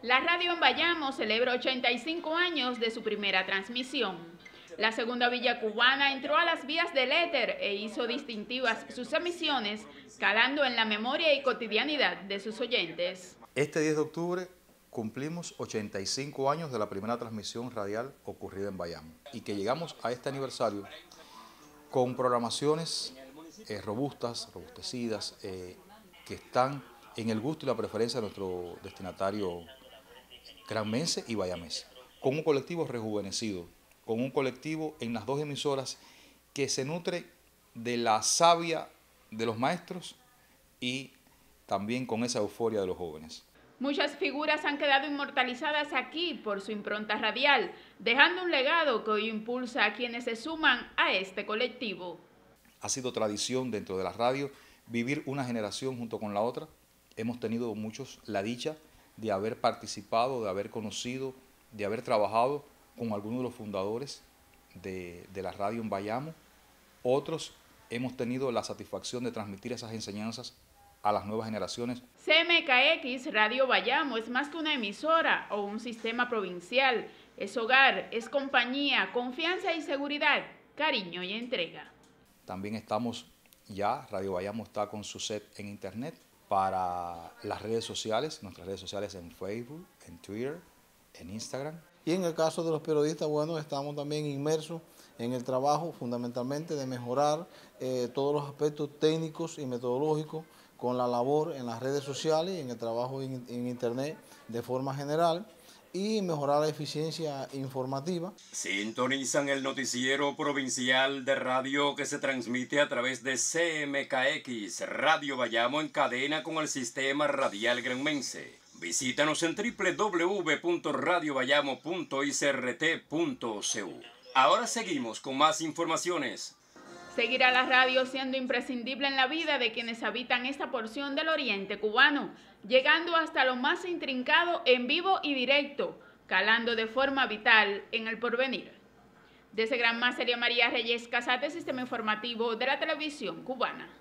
La radio en Bayamo celebra 85 años de su primera transmisión. La segunda villa cubana entró a las vías del éter e hizo distintivas sus emisiones, calando en la memoria y cotidianidad de sus oyentes. Este 10 de octubre cumplimos 85 años de la primera transmisión radial ocurrida en Bayamo y que llegamos a este aniversario con programaciones robustecidas, que están en el gusto y la preferencia de nuestro destinatario granmense y bayamense, con un colectivo rejuvenecido, con un colectivo en las dos emisoras que se nutre de la savia de los maestros y también con esa euforia de los jóvenes. Muchas figuras han quedado inmortalizadas aquí por su impronta radial, dejando un legado que hoy impulsa a quienes se suman a este colectivo. Ha sido tradición dentro de la radio vivir una generación junto con la otra. Hemos tenido muchos la dicha de haber participado, de haber conocido, de haber trabajado con algunos de los fundadores de la radio en Bayamo. Otros hemos tenido la satisfacción de transmitir esas enseñanzas a las nuevas generaciones. CMKX Radio Bayamo es más que una emisora o un sistema provincial. Es hogar, es compañía, confianza y seguridad, cariño y entrega. También estamos ya, Radio Bayamo está con su set en internet para las redes sociales, nuestras redes sociales en Facebook, en Twitter, en Instagram. Y en el caso de los periodistas, bueno, estamos también inmersos en el trabajo fundamentalmente de mejorar todos los aspectos técnicos y metodológicos con la labor en las redes sociales y en el trabajo en internet de forma general y mejorar la eficiencia informativa. Sintonizan el noticiero provincial de radio que se transmite a través de CMKX Radio Bayamo en cadena con el sistema radial granmense. Visítanos en www.radiobayamo.icrt.cu. Ahora seguimos con más informaciones. Seguirá la radio siendo imprescindible en la vida de quienes habitan esta porción del oriente cubano, llegando hasta lo más intrincado en vivo y directo, calando de forma vital en el porvenir. Desde Gran María Reyes Casate, Sistema Informativo de la Televisión Cubana.